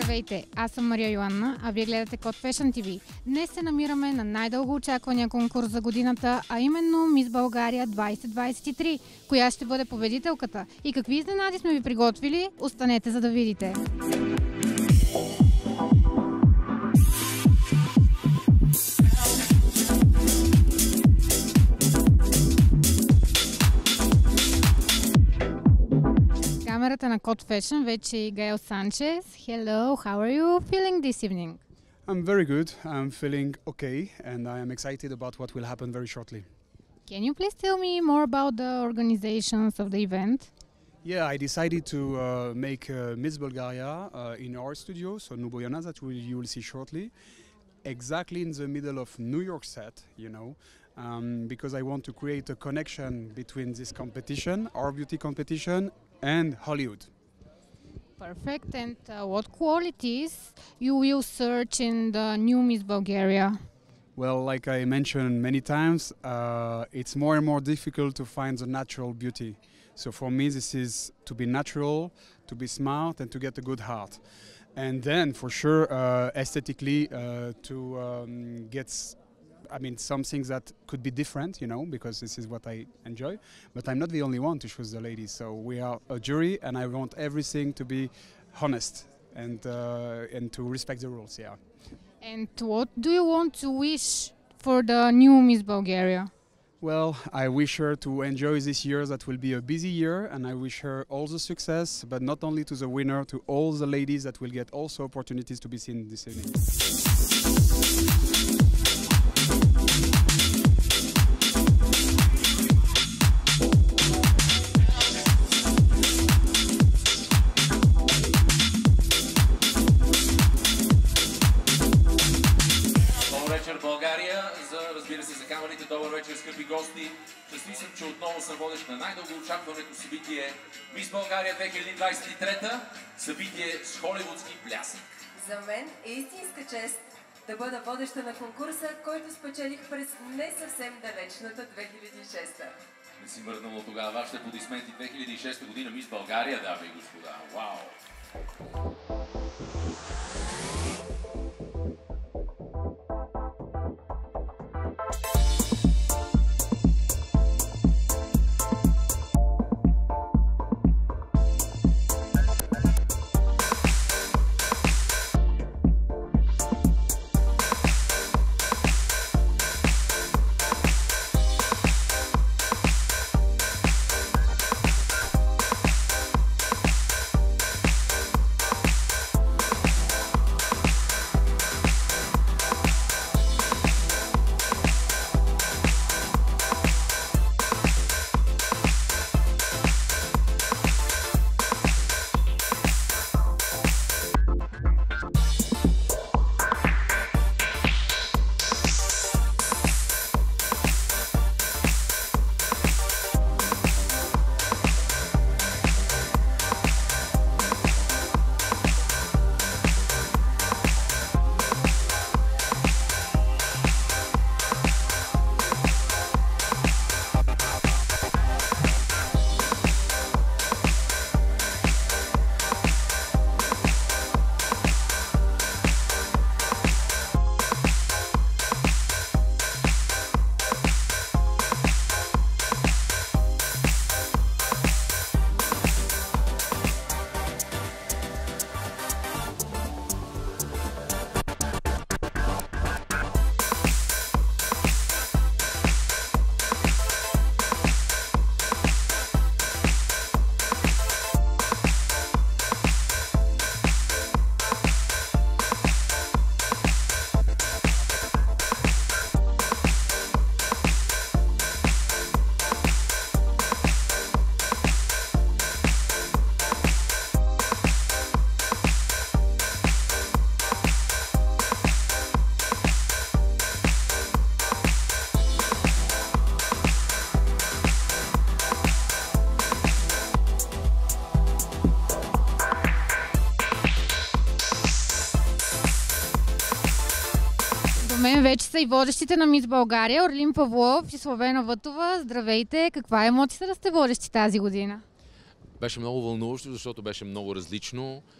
Здравейте, аз съм Мария Йоанна, а вие гледате Код Fashion TV. Днес се намираме на най-дълго очаквания конкурс за годината, а именно Мис България 2023. Коя ще бъде победителката? И какви изненади сме ви приготвили? Останете, за да видите. Камерата на Код Fashion вече е Гаел Санчес. Hello, how are you feeling this evening? I'm very good. I'm feeling okay, and I am excited about what will happen very shortly. Can you please tell me more about the organizations of the event? Yeah, I decided to make Miss Bulgaria in our studio, so Nuboyana, that you will see shortly, exactly in the middle of New York set, you know, because I want to create a connection between this competition, our beauty competition, and Hollywood. Perfect. And what qualities you will search in the new Miss Bulgaria? Well, like I mentioned many times, it's more and more difficult to find the natural beauty. So for me, this is to be natural, to be smart, and to get a good heart. And then, for sure, aesthetically, to get some things that could be different, you know, because this is what I enjoy. But I'm not the only one to choose the ladies. So we are a jury, and I want everything to be honest and to respect the rules. Yeah. And what do you want to wish for the new Miss Bulgaria? Well, I wish her to enjoy this year. That will be a busy year, and I wish her all the success. But not only to the winner, to all the ladies that will get also opportunities to be seen this evening. Разбира се, за камерите, добър вечер, скъпи гости. Щастлив съм, че отново съм водещ на най-дълго очакваното събитие Мис България 2023, събитие с холивудски блясък. За мен е истинска чест да бъда водеща на конкурса, който спечелих през не съвсем далечната 2006. Не си мръднало тогава вашите аплодисменти 2006 година Мис България, дами и господа. Вау! мен вече са и водещите на Мис България, Орлин Павлов и Славена Вътова. Здравейте! Каква е емоцията да сте водещи тази година? Беше много вълнуващо, защото беше много различно.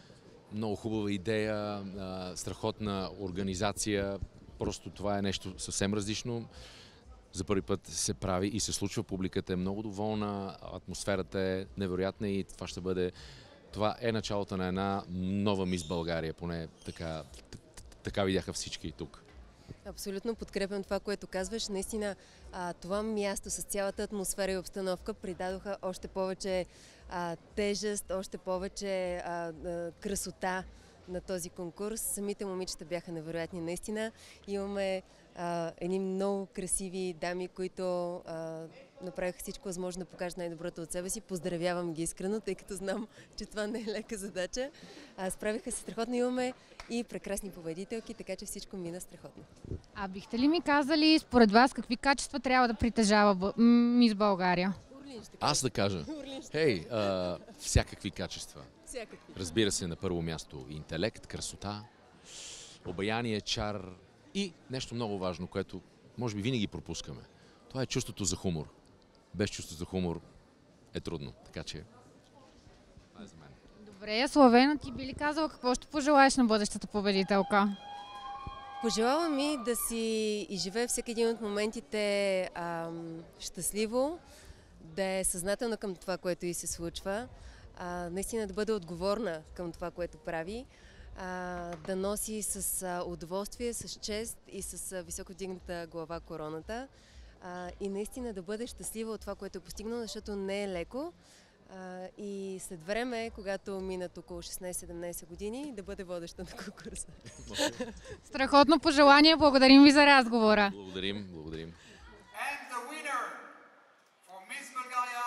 много хубава идея, страхотна организация. Просто това е нещо съвсем различно. За първи път се прави и се случва. Публиката е много доволна, атмосферата е невероятна и това е началото на една нова Мис България, поне така видяха всички тук. Абсолютно подкрепям това, което казваш. Наистина това място с цялата атмосфера и обстановка придадоха още повече тежест, още повече красота на този конкурс. Самите момичета бяха невероятни наистина. Имаме едни много красиви дами, които направиха всичко възможно да покажат най-доброто от себе си. Поздравявам ги искрено, тъй като знам, че това не е лека задача. Справиха се страхотно. Имаме и прекрасни победителки, така че всичко мина страхотно. А бихте ли ми казали, според вас, какви качества трябва да притежава Мис България? Аз да кажа. Всякакви качества. Разбира се, на първо място интелект, красота, обаяние, чар и нещо много важно, което може би винаги пропускаме. Това е чувството за хумор. Без чувство за хумор е трудно, така че това е за мен. Добре, Славена, ти би ли казала какво ще пожелаеш на бъдещата победителка? Пожелавам ми да си изживее всеки един от моментите щастливо, да е съзнателна към това, което й се случва, наистина да бъде отговорна към това, което прави, да носи с удоволствие, с чест и с високо вдигната глава короната и наистина да бъде щастлива от това, което е постигнала, защото не е леко. И след време, когато минат около 16-17 години, да бъде водеща на конкурса. Страхотно пожелание, благодарим ви за разговора. Благодарим. And the winner for Miss Bulgaria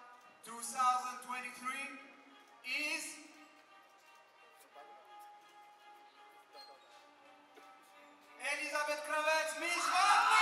2023 is Elizabeth Kravets, Miss Wagner!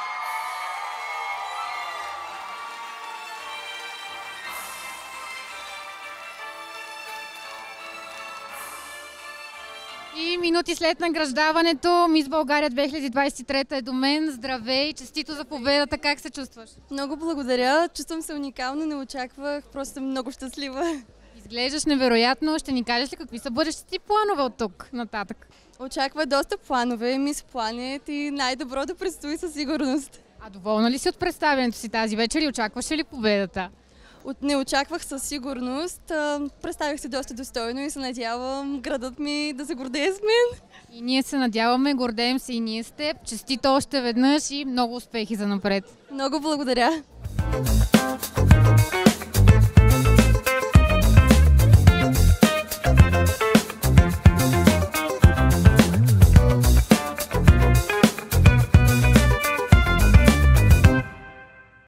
И минути след награждаването, Мис България 2023 е до мен. Здравей, честито за победата. Как се чувстваш? Много благодаря. Чувствам се уникално, не очаквах. Просто съм много щастлива. Изглеждаш невероятно. Ще ни кажеш ли какви са бъдещите ти планове от тук нататък? Очаква доста планове, Мис Планет и най-добро да предстои със сигурност. А доволна ли си от представянето си тази вечер и очакваш ли победата? Не очаквах със сигурност. Представих се доста достойно и се надявам градът ми да се гордее с мен. И ние се надяваме, гордеем се и ние с теб. Честито още веднъж и много успехи за напред. Много благодаря.